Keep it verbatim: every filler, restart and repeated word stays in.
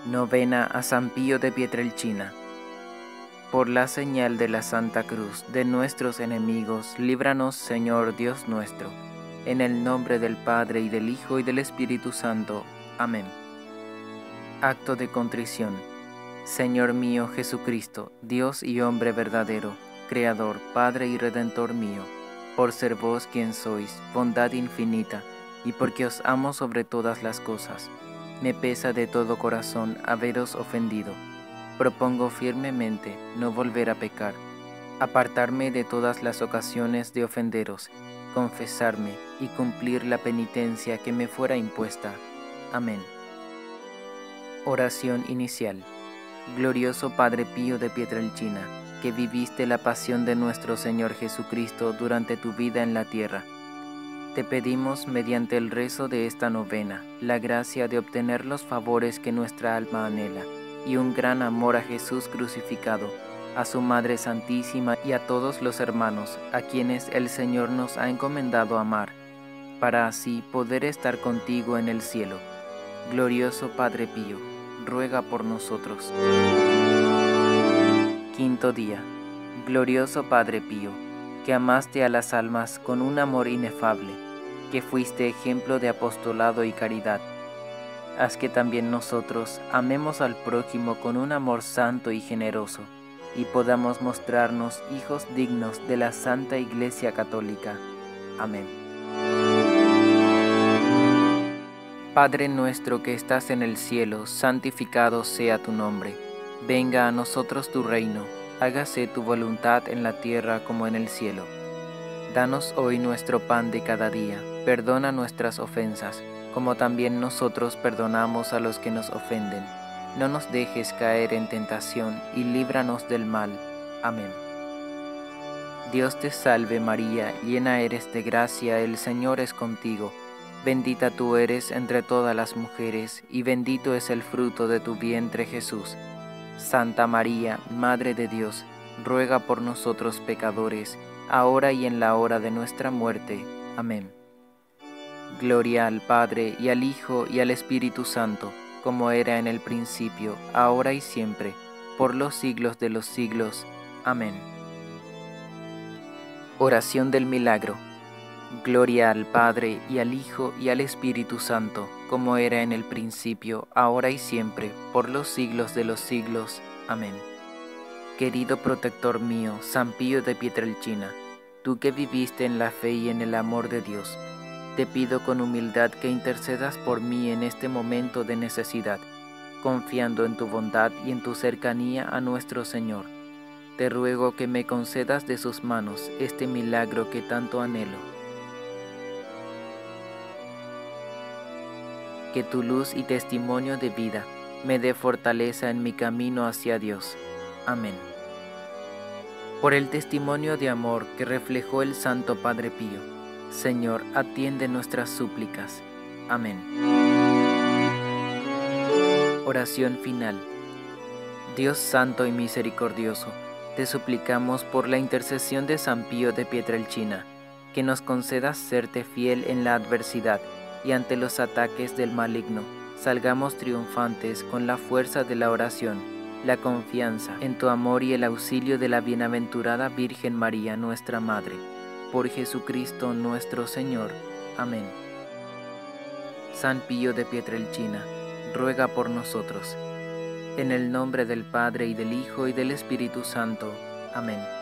Novena a San Pío de Pietrelcina. Por la señal de la Santa Cruz de nuestros enemigos, líbranos, Señor Dios nuestro. En el nombre del Padre, y del Hijo, y del Espíritu Santo. Amén. Acto de contrición. Señor mío Jesucristo, Dios y hombre verdadero, Creador, Padre y Redentor mío, por ser vos quien sois, bondad infinita, y porque os amo sobre todas las cosas, me pesa de todo corazón haberos ofendido. Propongo firmemente no volver a pecar, apartarme de todas las ocasiones de ofenderos, confesarme y cumplir la penitencia que me fuera impuesta. Amén. Oración inicial. Glorioso Padre Pío de Pietrelcina, que viviste la pasión de nuestro Señor Jesucristo durante tu vida en la tierra, te pedimos mediante el rezo de esta novena la gracia de obtener los favores que nuestra alma anhela y un gran amor a Jesús crucificado, a su Madre Santísima y a todos los hermanos a quienes el Señor nos ha encomendado amar, para así poder estar contigo en el cielo. Glorioso Padre Pío, ruega por nosotros. Quinto día. Glorioso Padre Pío, que amaste a las almas con un amor inefable, que fuiste ejemplo de apostolado y caridad, haz que también nosotros amemos al prójimo con un amor santo y generoso, y podamos mostrarnos hijos dignos de la Santa Iglesia Católica. Amén. Padre nuestro que estás en el cielo, santificado sea tu nombre. Venga a nosotros tu reino. Hágase tu voluntad en la tierra como en el cielo. Danos hoy nuestro pan de cada día. Perdona nuestras ofensas, como también nosotros perdonamos a los que nos ofenden. No nos dejes caer en tentación y líbranos del mal. Amén. Dios te salve María, llena eres de gracia, el Señor es contigo. Bendita tú eres entre todas las mujeres, y bendito es el fruto de tu vientre Jesús. Santa María, Madre de Dios, ruega por nosotros pecadores, ahora y en la hora de nuestra muerte. Amén. Gloria al Padre, y al Hijo, y al Espíritu Santo, como era en el principio, ahora y siempre, por los siglos de los siglos. Amén. Oración del Milagro. Gloria al Padre, y al Hijo, y al Espíritu Santo, como era en el principio, ahora y siempre, por los siglos de los siglos. Amén. Querido protector mío, San Pío de Pietrelcina, tú que viviste en la fe y en el amor de Dios, te pido con humildad que intercedas por mí en este momento de necesidad, confiando en tu bondad y en tu cercanía a nuestro Señor. Te ruego que me concedas de sus manos este milagro que tanto anhelo. Que tu luz y testimonio de vida me dé fortaleza en mi camino hacia Dios. Amén. Por el testimonio de amor que reflejó el Santo Padre Pío, Señor, atiende nuestras súplicas. Amén. Oración final. Dios santo y misericordioso, te suplicamos por la intercesión de San Pío de Pietrelcina, que nos concedas serte fiel en la adversidad, y ante los ataques del maligno, salgamos triunfantes con la fuerza de la oración, la confianza en tu amor y el auxilio de la bienaventurada Virgen María, nuestra Madre. Por Jesucristo nuestro Señor. Amén. San Pío de Pietrelcina, ruega por nosotros. En el nombre del Padre, y del Hijo, y del Espíritu Santo. Amén.